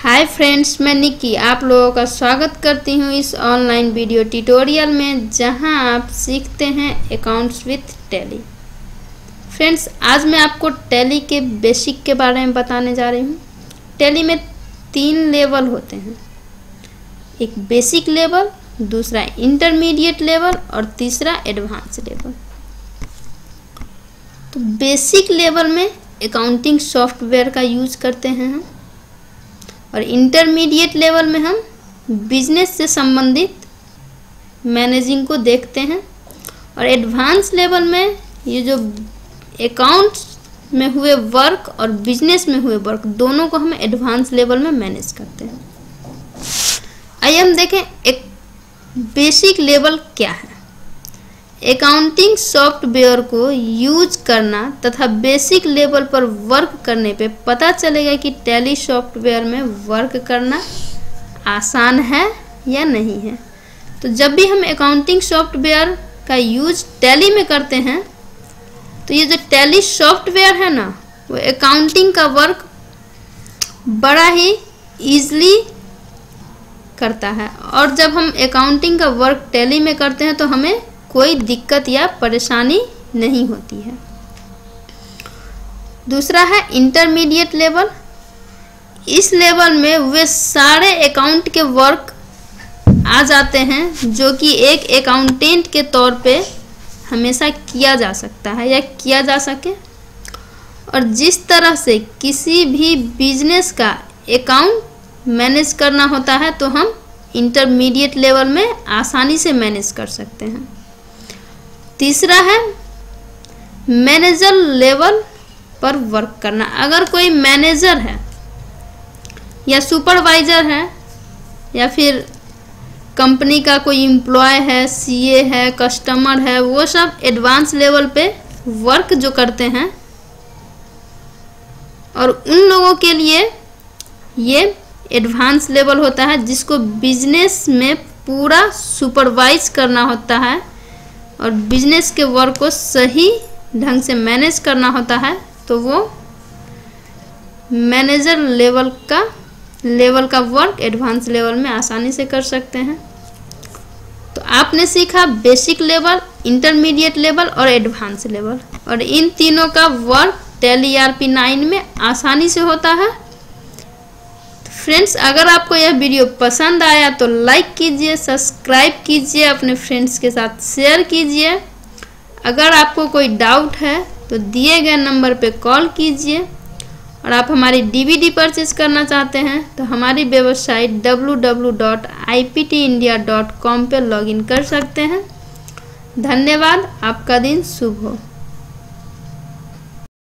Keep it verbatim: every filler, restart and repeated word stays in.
Hi friends, मैं निक्की आप लोगों का स्वागत करती हूँ इस ऑनलाइन वीडियो ट्यूटोरियल में, जहां आप सीखते हैं अकाउंट्स विथ टैली। फ्रेंड्स, आज मैं आपको टैली के बेसिक के बारे में बताने जा रही हूँ। टैली में तीन लेवल होते हैं, एक बेसिक लेवल, दूसरा इंटरमीडिएट लेवल और तीसरा एडवांस लेवल। तो बेसिक लेवल में अकाउंटिंग सॉफ्टवेयर का यूज करते हैं हम, और इंटरमीडिएट लेवल में हम बिजनेस से संबंधित मैनेजिंग को देखते हैं, और एडवांस लेवल में ये जो अकाउंट्स में हुए वर्क और बिजनेस में हुए वर्क दोनों को हम एडवांस लेवल में मैनेज करते हैं। आइए हम देखें एक बेसिक लेवल क्या है। अकाउंटिंग सॉफ्टवेयर को यूज करना तथा बेसिक लेवल पर वर्क करने पे पता चलेगा कि टैली सॉफ्टवेयर में वर्क करना आसान है या नहीं है। तो जब भी हम अकाउंटिंग सॉफ्टवेयर का यूज टैली में करते हैं, तो ये जो टैली सॉफ्टवेयर है ना, वो अकाउंटिंग का वर्क बड़ा ही ईजिली करता है। और जब हम अकाउंटिंग का वर्क टैली में करते हैं तो हमें कोई दिक्कत या परेशानी नहीं होती है। दूसरा है इंटरमीडिएट लेवल। इस लेवल में वे सारे अकाउंट के वर्क आ जाते हैं जो कि एक अकाउंटेंट के तौर पे हमेशा किया जा सकता है या किया जा सके। और जिस तरह से किसी भी बिजनेस का अकाउंट मैनेज करना होता है, तो हम इंटरमीडिएट लेवल में आसानी से मैनेज कर सकते हैं। तीसरा है मैनेजर लेवल पर वर्क करना। अगर कोई मैनेजर है या सुपरवाइजर है या फिर कंपनी का कोई एम्प्लॉय है, सीए है, कस्टमर है, वो सब एडवांस लेवल पे वर्क जो करते हैं, और उन लोगों के लिए ये एडवांस लेवल होता है, जिसको बिजनेस में पूरा सुपरवाइज करना होता है और बिजनेस के वर्क को सही ढंग से मैनेज करना होता है। तो वो मैनेजर लेवल का लेवल का वर्क एडवांस लेवल में आसानी से कर सकते हैं। तो आपने सीखा बेसिक लेवल, इंटरमीडिएट लेवल और एडवांस लेवल, और इन तीनों का वर्क टैली ईआरपी नाइन में आसानी से होता है। फ्रेंड्स, अगर आपको यह वीडियो पसंद आया तो लाइक कीजिए, सब्सक्राइब कीजिए, अपने फ्रेंड्स के साथ शेयर कीजिए। अगर आपको कोई डाउट है तो दिए गए नंबर पे कॉल कीजिए। और आप हमारी डीवीडी परचेज करना चाहते हैं तो हमारी website W W W dot I P T India dot com पे लॉगिन कर सकते हैं। धन्यवाद। आपका दिन शुभ हो।